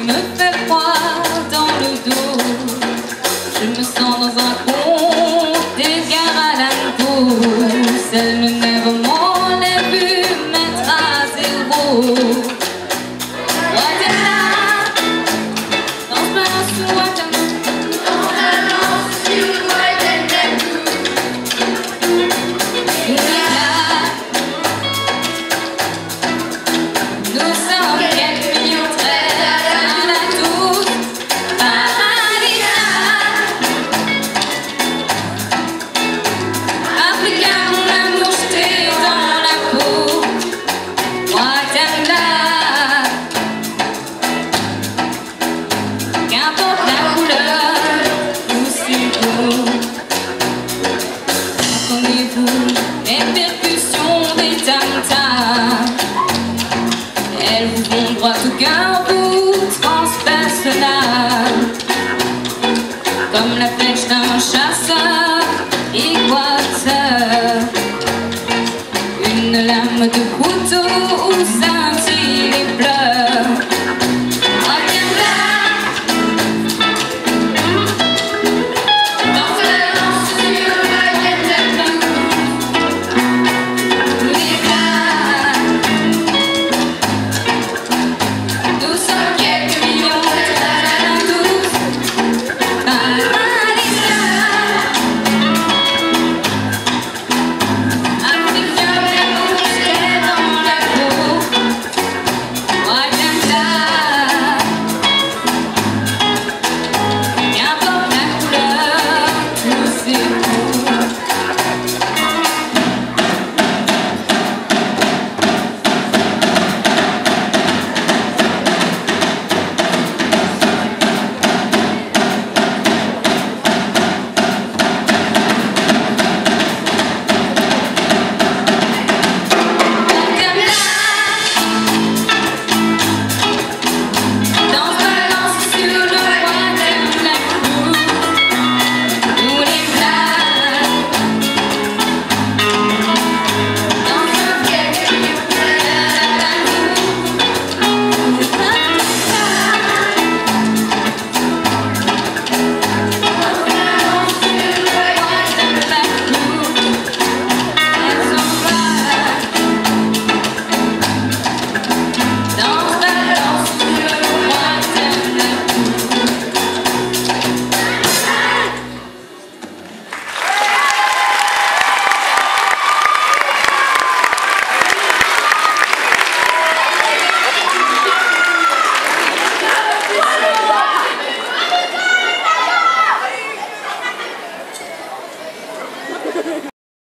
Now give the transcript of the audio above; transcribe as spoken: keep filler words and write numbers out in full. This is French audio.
me fait froid dans le dos. Je me sens dans un conte d'Edgar Allan Poe. Celle me nervement les vues mettre à zéro. Les percussions des tam-tams, elles vous vont droit au cœur, vous transpercent l'âme. Comme la flèche d'un chasseur, et quoi ça